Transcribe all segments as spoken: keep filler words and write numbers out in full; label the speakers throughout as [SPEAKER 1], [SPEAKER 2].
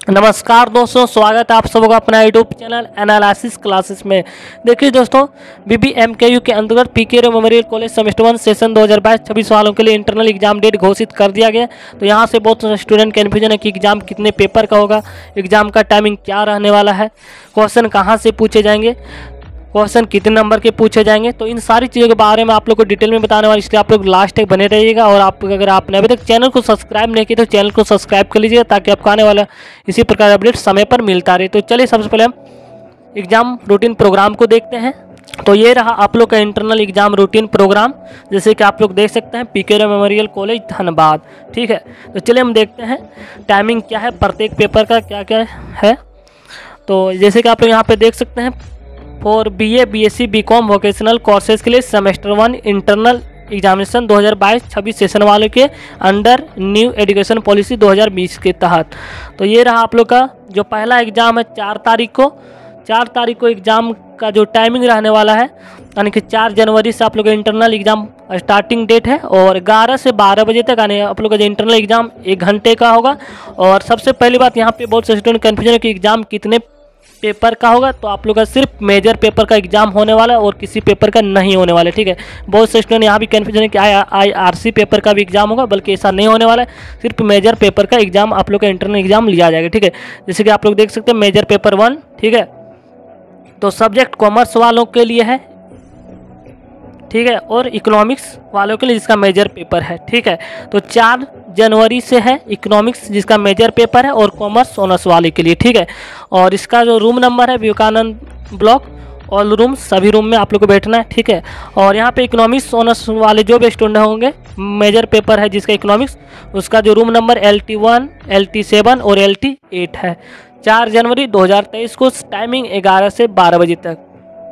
[SPEAKER 1] नमस्कार दोस्तों, स्वागत है आप सबका अपना यूट्यूब चैनल एनालिसिस क्लासेस में। देखिए दोस्तों, बीबीएमकेयू के अंतर्गत PK memorial college semester one session दो हज़ार बाईस छब्बीस वालों के लिए इंटरनल एग्जाम डेट घोषित कर दिया गया। तो यहाँ से बहुत सारे स्टूडेंट कन्फ्यूजन है कि एग्जाम कितने पेपर का होगा, एग्जाम का टाइमिंग क्या रहने वाला है, क्वेश्चन कहाँ से पूछे जाएंगे, क्वेश्चन कितने नंबर के पूछे जाएंगे। तो इन सारी चीज़ों के बारे में आप लोग को डिटेल में बताने वाले, इसलिए आप लोग लास्ट तक बने रहिएगा। और आप अगर आपने अभी तक चैनल को सब्सक्राइब नहीं किया तो चैनल को सब्सक्राइब कर लीजिएगा, ताकि आपको आने वाला इसी प्रकार अपडेट समय पर मिलता रहे। तो चलिए सबसे पहले हम एग्जाम रूटीन प्रोग्राम को देखते हैं। तो ये रहा आप लोग का इंटरनल एग्जाम रूटीन प्रोग्राम, जैसे कि आप लोग देख सकते हैं, पीके मेमोरियल कॉलेज धनबाद। ठीक है, तो चलिए हम देखते हैं टाइमिंग क्या है, प्रत्येक पेपर का क्या क्या है। तो जैसे कि आप लोग यहाँ पे देख सकते हैं, for B A B S C B com vocational courses के लिए सेमेस्टर वन इंटरनल एग्जामिनेशन दो हज़ार बाईस छब्बीस सेशन वालों के अंडर न्यू एजुकेशन पॉलिसी दो हज़ार बीस के तहत। तो ये रहा आप लोग का जो पहला एग्ज़ाम है चार तारीख को चार तारीख को एग्ज़ाम का जो टाइमिंग रहने वाला है, यानी कि चार जनवरी से आप लोग का इंटरनल एग्ज़ाम स्टार्टिंग डेट है, और ग्यारह से बारह बजे तक यानी आप लोग का जो इंटरनल एग्ज़ाम एक घंटे का होगा। और सबसे पहली बात, यहाँ पे बहुत से स्टूडेंट कन्फ्यूजन है कि एग्ज़ाम कितने पेपर का होगा। तो आप लोग का सिर्फ मेजर पेपर का एग्जाम होने वाला है और किसी पेपर का नहीं होने वाला है। ठीक है, बहुत से स्टूडेंट यहाँ भी कन्फ्यूजन है कि आई आई आर सी पेपर का भी एग्जाम होगा, बल्कि ऐसा नहीं होने वाला है। सिर्फ मेजर पेपर का एग्जाम आप लोग का इंटरनल एग्जाम लिया जाएगा। ठीक है, जैसे कि आप लोग देख सकते हैं मेजर पेपर वन। ठीक है, तो सब्जेक्ट कॉमर्स वालों के लिए है, ठीक है, और इकोनॉमिक्स वालों के लिए जिसका मेजर पेपर है। ठीक है, तो चार जनवरी से है इकोनॉमिक्स जिसका मेजर पेपर है, और कॉमर्स ऑनर्स वाले के लिए। ठीक है, और इसका जो रूम नंबर है विवेकानंद ब्लॉक ऑल रूम, सभी रूम में आप लोग को बैठना है। ठीक है, और यहाँ पे इकोनॉमिक्स ऑनर्स वाले जो भी स्टूडेंट होंगे, मेजर पेपर है जिसका इकोनॉमिक्स, उसका जो room number L T one L T seven और एल टी एट है। चार जनवरी दो हज़ार तेईस को टाइमिंग ग्यारह से बारह बजे तक।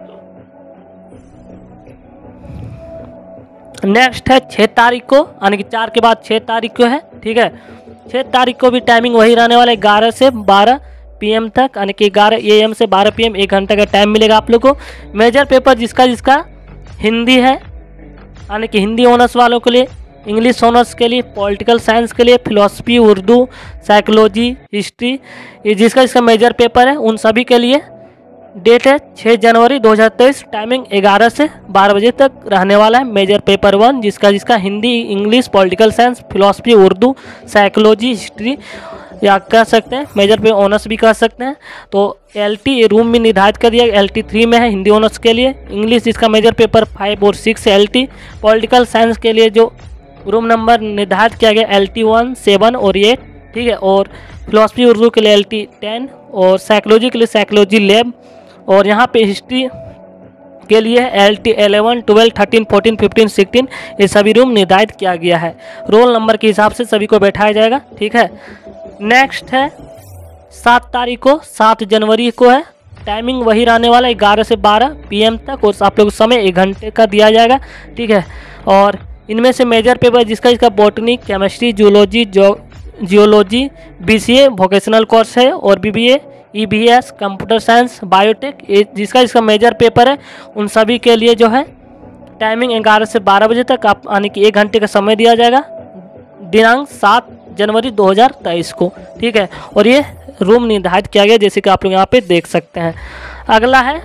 [SPEAKER 1] नेक्स्ट है छः तारीख को, यानी कि चार के बाद छः तारीख को है। ठीक है, छः तारीख को भी टाइमिंग वही रहने वाला है, ग्यारह से बारह पीएम तक, यानी कि ग्यारह ए एम से बारह पीएम, एक घंटे का टाइम मिलेगा आप लोग को। मेजर पेपर जिसका जिसका हिंदी है, यानी कि हिंदी ऑनर्स वालों के लिए, इंग्लिश ऑनर्स के लिए, पॉलिटिकल साइंस के लिए, फिलोसफी, उर्दू, साइकोलॉजी, हिस्ट्री, ये जिसका जिसका मेजर पेपर है उन सभी के लिए डेट है छः जनवरी दो हज़ार तेईस, टाइमिंग ग्यारह से बारह बजे तक रहने वाला है। मेजर पेपर वन जिसका जिसका Hindi, English, political science, philosophy, Urdu, psychology, history, या कह सकते हैं मेजर पे ऑनर्स भी कह सकते हैं। तो एल टी रूम भी निर्धारित कर दिया, एल टी थ्री में है हिंदी ऑनर्स के लिए। इंग्लिश जिसका मेजर पेपर फाइव और six L T. Political science के लिए जो रूम नंबर निर्धारित किया गया एल टी वन सेवन और एट। ठीक है, और फिलोसफी उर्दू के लिए एल टी टेन, और साइकोलॉजी के लिए साइकोलॉजी लैब, और यहाँ पे हिस्ट्री के लिए L T eleven twelve thirteen fourteen fifteen sixteen, ये सभी रूम निर्धारित किया गया है। रोल नंबर के हिसाब से सभी को बैठाया जाएगा। ठीक है, नेक्स्ट है सात तारीख को, सात जनवरी को है, टाइमिंग वही रहने वाला है ग्यारह से बारह पीएम तक, और आप लोग समय एक घंटे का दिया जाएगा। ठीक है, और इनमें से मेजर पेपर जिसका जिसका botany, chemistry, zoology, geology, BCA vocational course है, और BBA, EBS, computer science, biotech, ये जिसका जिसका मेजर पेपर है उन सभी के लिए जो है टाइमिंग ग्यारह से बारह बजे तक आप, यानी कि एक घंटे का समय दिया जाएगा, दिनांक सात जनवरी दो हज़ार तेईस को। ठीक है, और ये रूम निर्धारित किया गया जैसे कि आप लोग यहाँ पे देख सकते हैं। अगला है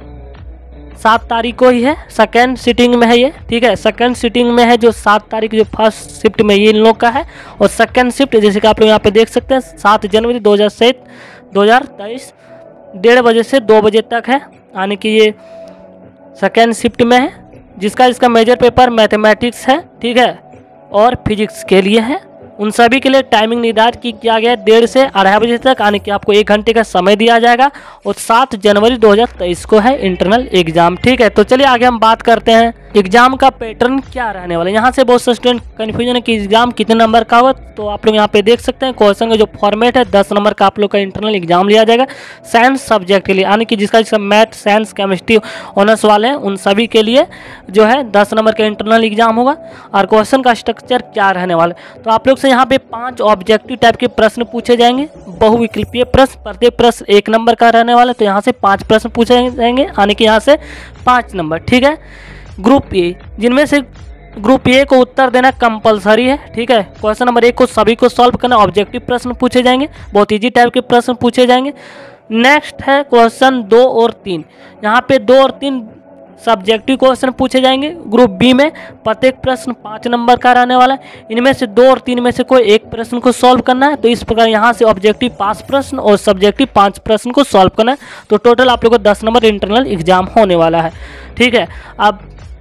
[SPEAKER 1] सात तारीख को ही है, सेकेंड सिटिंग में है ये। ठीक है, सेकेंड सिटिंग में है जो सात तारीख, जो फर्स्ट शिफ्ट में ये इन लोग का है, और सेकेंड शिफ्ट जैसे कि आप लोग यहाँ पे देख सकते हैं सात जनवरी दो हज़ार सेठ दो हज़ार तेईस डेढ़ बजे से दो बजे तक है, यानी कि ये सेकेंड शिफ्ट में है, जिसका जिसका मेजर पेपर मैथमेटिक्स है। ठीक है, और फिजिक्स के लिए है। उन सभी के लिए टाइमिंग निर्धारित की किया गया डेढ़ से अढ़ाई बजे तक, यानी कि आपको एक घंटे का समय दिया जाएगा, और सात जनवरी दो हज़ार तेईस को है इंटरनल एग्जाम। ठीक है, तो चलिए आगे हम बात करते हैं एग्जाम का पैटर्न क्या रहने वाला है। यहाँ से बहुत से स्टूडेंट कन्फ्यूजन है कि एग्जाम कितने नंबर का होगा। तो आप लोग यहाँ पे देख सकते हैं क्वेश्चन का जो फॉर्मेट है, दस नंबर का आप लोग का इंटरनल एग्जाम लिया जाएगा साइंस सब्जेक्ट के लिए, यानी कि जिसका जिसका मैथ, साइंस, केमिस्ट्री ऑनर्स वाले हैं उन सभी के लिए जो है दस नंबर का इंटरनल एग्जाम होगा। और क्वेश्चन का स्ट्रक्चर क्या रहने वाला है, तो आप लोग से यहाँ पे पांच ऑब्जेक्टिव टाइप के प्रश्न पूछे जाएंगे, बहुविकल्पीय प्रश्न, प्रत्येक प्रश्न एक नंबर का रहने वाला है। तो यहाँ से पांच प्रश्न पूछे जाएंगे, यानी कि यहाँ से पाँच नंबर। ठीक है, ग्रुप ए, जिनमें से ग्रुप ए को उत्तर देना कंपलसरी है, ठीक है। क्वेश्चन नंबर एक को सभी को सॉल्व करना, ऑब्जेक्टिव प्रश्न पूछे जाएंगे, बहुत इजी टाइप के प्रश्न पूछे जाएंगे। नेक्स्ट है क्वेश्चन दो और तीन, यहाँ पे दो और तीन सब्जेक्टिव क्वेश्चन पूछे जाएंगे। ग्रुप बी में प्रत्येक प्रश्न पाँच नंबर का रहने वाला है, इनमें से दो और तीन में से कोई एक प्रश्न को सॉल्व करना है। तो इस प्रकार यहाँ से ऑब्जेक्टिव पाँच प्रश्न और सब्जेक्टिव पाँच प्रश्न को सॉल्व करना है। तो टोटल आप लोगों को दस नंबर इंटरनल एग्जाम होने वाला है, ठीक है। अब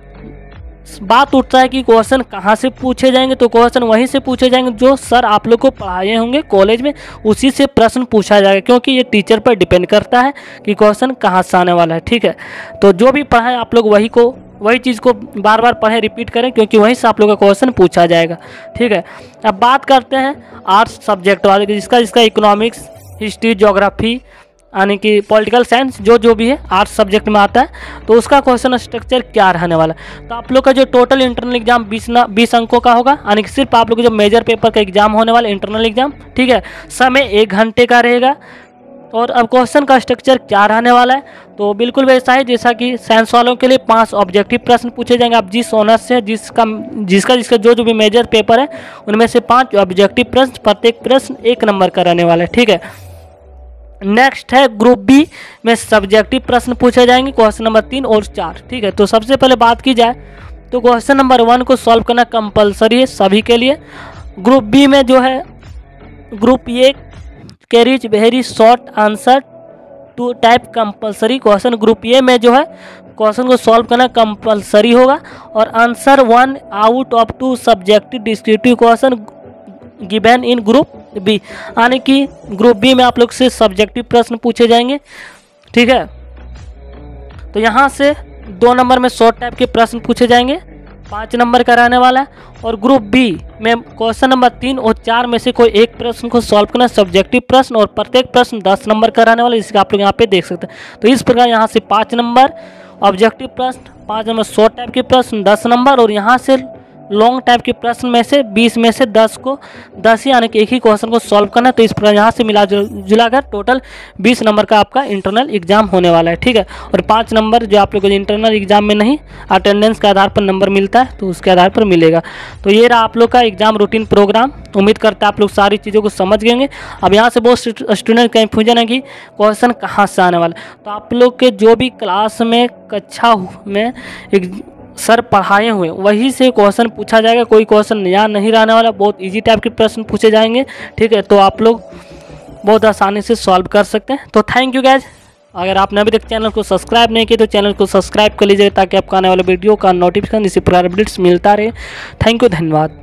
[SPEAKER 1] बात उठता है कि क्वेश्चन कहाँ से पूछे जाएंगे, तो क्वेश्चन वहीं से पूछे जाएंगे जो सर आप लोग को पढ़ाए होंगे कॉलेज में, उसी से प्रश्न पूछा जाएगा, क्योंकि ये टीचर पर डिपेंड करता है कि क्वेश्चन कहाँ से आने वाला है, ठीक है। तो जो भी पढ़ाएं आप लोग वही को वही चीज़ को बार बार पढ़ें, रिपीट करें, क्योंकि वहीं से आप लोग का क्वेश्चन पूछा जाएगा, ठीक है। अब बात करते हैं आर्ट्स सब्जेक्ट वाले की, जिसका जिसका इकोनॉमिक्स, हिस्ट्री, ज्योग्राफी यानी कि पॉलिटिकल साइंस जो जो भी है आर्ट्स सब्जेक्ट में आता है, तो उसका क्वेश्चन स्ट्रक्चर क्या रहने वाला है। तो आप लोग का जो टोटल इंटरनल एग्जाम बीस ना बीस अंकों का होगा, यानी कि सिर्फ आप लोग जो मेजर पेपर का एग्जाम होने वाला इंटरनल एग्जाम, ठीक है। समय एक घंटे का रहेगा। और अब क्वेश्चन का स्ट्रक्चर क्या रहने वाला है, तो बिल्कुल वैसा है जैसा कि साइंस वालों के लिए पांच ऑब्जेक्टिव प्रश्न पूछे जाएंगे। आप जिस ऑनर्स से जिसका जिसका जिसका जो जो भी मेजर पेपर है उनमें से पांच ऑब्जेक्टिव प्रश्न, प्रत्येक प्रश्न एक नंबर का रहने वाला है, ठीक है। नेक्स्ट है ग्रुप बी में सब्जेक्टिव प्रश्न पूछे जाएंगे, क्वेश्चन नंबर तीन और चार, ठीक है। तो सबसे पहले बात की जाए तो क्वेश्चन नंबर वन को सॉल्व करना कंपलसरी है सभी के लिए। ग्रुप बी में जो है group A carries very short answer two type compulsory. Question group A में जो है क्वेश्चन को सॉल्व करना कंपलसरी होगा, और answer one out of two subjective descriptive question given in group B, यानी कि ग्रुप बी में आप लोग से सब्जेक्टिव प्रश्न पूछे जाएंगे, ठीक है। तो यहाँ से दो नंबर में शॉर्ट टाइप के प्रश्न पूछे जाएंगे, पाँच नंबर का रहने वाला है। और ग्रुप बी में क्वेश्चन नंबर तीन और चार में से कोई एक प्रश्न को सॉल्व करना सब्जेक्टिव प्रश्न, और प्रत्येक प्रश्न दस नंबर का रहने वाला है, जिसका आप लोग यहाँ पे देख सकते हैं। तो इस प्रकार यहाँ से पाँच नंबर ऑब्जेक्टिव प्रश्न, पाँच नंबर शॉर्ट टाइप के प्रश्न दस नंबर, और यहाँ से लॉन्ग टाइप के प्रश्न में से बीस में से दस को दस ही यानी कि एक ही क्वेश्चन को सॉल्व करना है। तो इस प्रकार यहाँ से मिला जुलाकर टोटल बीस नंबर का आपका इंटरनल एग्जाम होने वाला है, ठीक है। और पाँच नंबर जो आप लोगों को इंटरनल एग्जाम में नहीं अटेंडेंस के आधार पर नंबर मिलता है, तो उसके आधार पर मिलेगा। तो ये रहा आप लोग का एग्जाम रूटीन प्रोग्राम। उम्मीद करता है आप लोग सारी चीज़ों को समझ गएंगे। अब यहाँ से बहुत स्टूडेंट कन्फ्यूजन है कि क्वेश्चन कहाँ से आने वाला है। तो आप लोग के जो भी क्लास में कक्षा में एक सर पढ़ाए हुए वही से क्वेश्चन पूछा जाएगा, कोई क्वेश्चन नया नहीं रहने वाला, बहुत इजी टाइप के प्रश्न पूछे जाएंगे, ठीक है। तो आप लोग बहुत आसानी से सॉल्व कर सकते हैं। तो थैंक यू गाइज। अगर आपने अभी तक चैनल को सब्सक्राइब नहीं किया तो चैनल को सब्सक्राइब कर लीजिए, ताकि आपको आने वाले वीडियो का नोटिफिकेशन इसी प्रकार अपडेट्स मिलता रहे। थैंक यू, धन्यवाद।